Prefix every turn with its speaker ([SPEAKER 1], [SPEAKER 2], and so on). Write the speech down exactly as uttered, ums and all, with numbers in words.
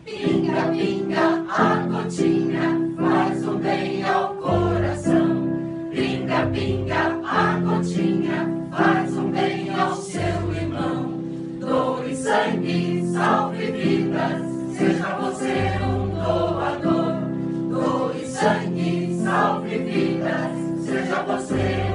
[SPEAKER 1] Pinga, pinga, a gotinha faz um bem ao coração. Pinga, pinga, a gotinha faz um bem ao seu irmão. Doe sangue, salve vidas, seja você um doador. Doe sangue, salve vidas, seja você